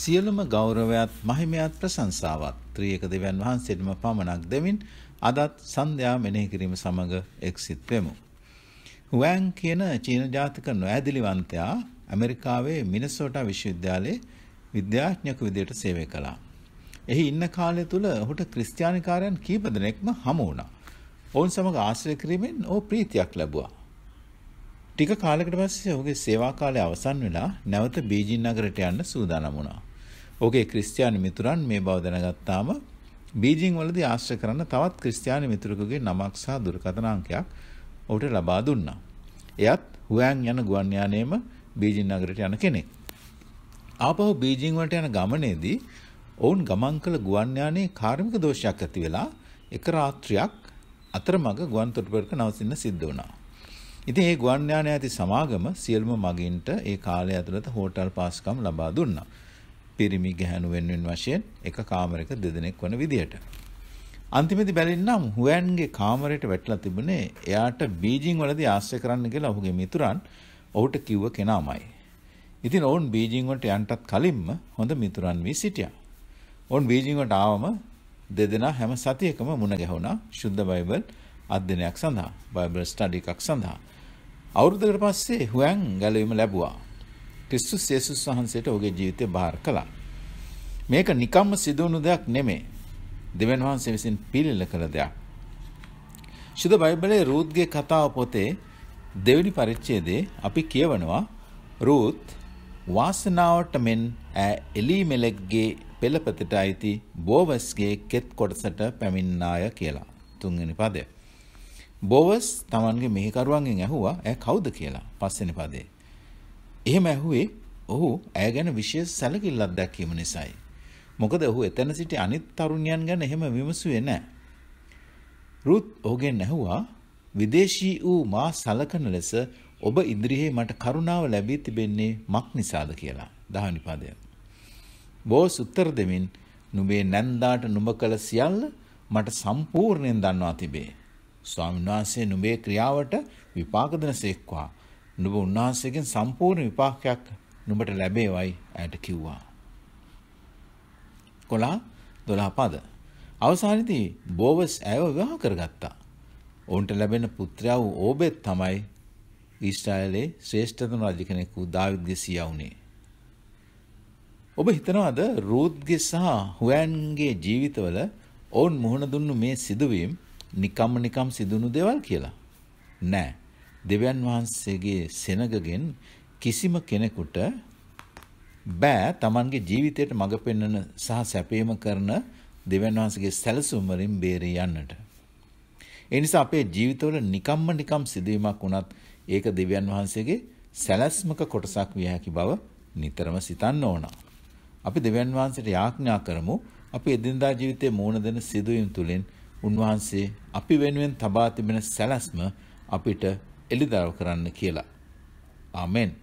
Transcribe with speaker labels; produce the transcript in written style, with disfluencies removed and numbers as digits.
Speaker 1: සියලුම ගෞරවයත් මහිමයත් ප්‍රශංසාවත් ත්‍රියක දෙවියන් වහන්සේටම පමණක් දෙමින් අදත් සන්ධ්‍යා මෙනෙහි කිරීම සමග එක්සිත් වෙමු. හුවෑන් කියන චීන ජාතික නොඇදිලිවන්තයා ඇමරිකාවේ මිනසෝටා විශ්වවිද්‍යාලයේ විද්‍යාඥයෙකු විදිහට සේවය කළා. එහි ඉන්න කාලය තුල ඔහුට ක්‍රිස්තියානිකාරයන් කීප දෙනෙක්ම හමු වුණා. ඔවුන් සමග ආශ්‍රය කිරීමෙන් ඔහු ප්‍රීතියක් ලැබුවා. ටික කාලයකට පස්සේ ඔහුගේ සේවා කාලය අවසන් වෙලා නැවත බීජිං නගරයට යන්න සූදානම් වුණා. ඔහුගේ ක්‍රිස්තියානි මිතුරන් මේ බව දැනගත්තාම බීජිං වලදී ආශ්‍රය කරන තවත් ක්‍රිස්තියානි මිතුරෙකුගේ නමක් සහ දුරකථන අංකයක් ඔහුට ලබා දුන්නා. එයත් හුවෑන් යන ගුවන් යානයේම බීජිං නගරයට යන කෙනෙක්. ආපහු බීජිං වලට යන ගමනේදී ඔවුන් ගමන් කළ ගුවන් යානයේ කාර්මික දෝෂයක් ඇති වෙලා එක රාත්‍රියක් අතරමඟ ගුවන් තොටුපළක නවතින්න සිද්ධ වුණා. ඉතින් ඒ ගුවන් යානය ඇති සමාගම සියලුම මගින්ට ඒ කාලය ඇතුළත හෝටල් පාස්කම් ලබා දුන්නා. පිරිමි ගැහැණු වෙනුවෙන් වශයෙන් එක කාමරයක දෙදෙනෙක් වන විදියට. අන්තිමේදී බැලින්නම් හුවෑන්ගේ කාමරයට වැටලා තිබුණේ එයාට බීජිං වලදී ආශ්‍රය කරන්න කියලා ඔහුගේ මිතුරන් ඔහුට කිව්ව කෙනාමයි. ඉතින් ඔවුන් බීජිං වලට යන්නටත් කලින්ම හොඳ මිතුරන් වී සිටියා. ඔවුන් බීජිං වලට ආවම දෙදෙනා හැම සතියකම මුණ ගැහුණා ශුද්ධ බයිබල් අධ්‍යයනයක් සඳහා, බයිබල් ස්ටඩි එකක් සඳහා. අවුරුද්දකට පස්සේ හුවෑන් ගැලවීම ලැබුවා. ක්‍රිස්තුස් යේසුස් වහන්සේට ඔහුගේ ජීවිතය බාර කළා. මේක නිකම්ම සිදුවුණු දෙයක් නෙමෙයි. දෙවියන් වහන්සේ විසින් පිළිල කළ දෙයක්. ශුද්ධ බයිබලයේ රූත්ගේ කතාව පොතේ දෙවෙනි පරිච්ඡේදයේ අපි කියවනවා රූත් වාසනාවට මෙන් එලීමෙලෙක්ගේ පෙළපතට අයිති බෝවස්ගේ කෙත් කොටසට පැමිණාය කියලා. තුන්වෙනි පදය. බෝවස් තමන්ගේ මෙහෙකරුවන්ගෙන් ඇහුවා ඈ කවුද කියලා. පස්වෙනි පදේ. එහෙම ඇහුවේ ඔහු ඇය ගැන විශේෂ සැලකිල්ලක් දැක්වීම නිසායි. මොකද ඔහු එතන සිටි අනිත් තරුණයන් ගැන එහෙම විමසුවේ නැහැ. රුත් ඔහුගෙන් ඇහුවා විදේශී වූ මා සලකන ලෙස ඔබ ඉදිරියේ මට කරුණාව ලැබී තිබෙන්නේ මක් නිසාද කියලා. 10 වෙනි පදය. බෝස් උත්තර දෙමින් නුඹේ නැන්දාට නුඹ කළ සියල්ල මට සම්පූර්ණයෙන් දන්වා තිබේ. ස්වාමීන් වහන්සේ නුඹේ ක්‍රියාවට විපාක දෙනසේක්වා. නුඹ උන්වහන්සේගෙන් සම්පූර්ණ විපාකයක් නුඹට ලැබේවයි ඇයට කිව්වා. 12 පද. අවසානයේදී බෝවස් ඇයව විවාහ කරගත්තා. ඔවුන්ට ලැබෙන පුත්‍රයා වූ ඕබෙත් තමයි ඊශ්‍රායලයේ ශ්‍රේෂ්ඨතම රජ කෙනෙකු දාවිද්ගේ සියා වුණේ. ඔබ හිතනවාද රූත්ගේ සහ හුවෑන්ගේ ජීවිතවල ඔවුන් මුහුණ දුන්නු මේ සිදුවීම් නිකම් සිදුණු දේවල් කියලා? නෑ. දෙවියන් වහන්සේගේ සෙනගගෙන් කිසිම කෙනෙකුට බෑ තමන්ගේ ජීවිතයට මඟ පෙන්වන සහ සැපයීම කරන දෙවියන් වහන්සේගේ සැලසුම් වලින් බේරී යන්නට. ඒ නිසා අපේ ජීවිතවල නිකම් සිදුවීමක් වුණත් ඒක දෙවියන් වහන්සේගේ සැලැස්මක කොටසක් විය හැකි බව නිතරම සිතන්න ඕන. අපි දෙවියන් වහන්සේට යාඥා කරමු අපි එදිනදා ජීවිතයේ මුහුණ දෙන සිදුවීම් තුලින් උන්වහන්සේ අපි වෙනුවෙන් තබා තිබෙන සැලැස්ම අපිට එළිදරව් කරන්න කියලා. ආමෙන්.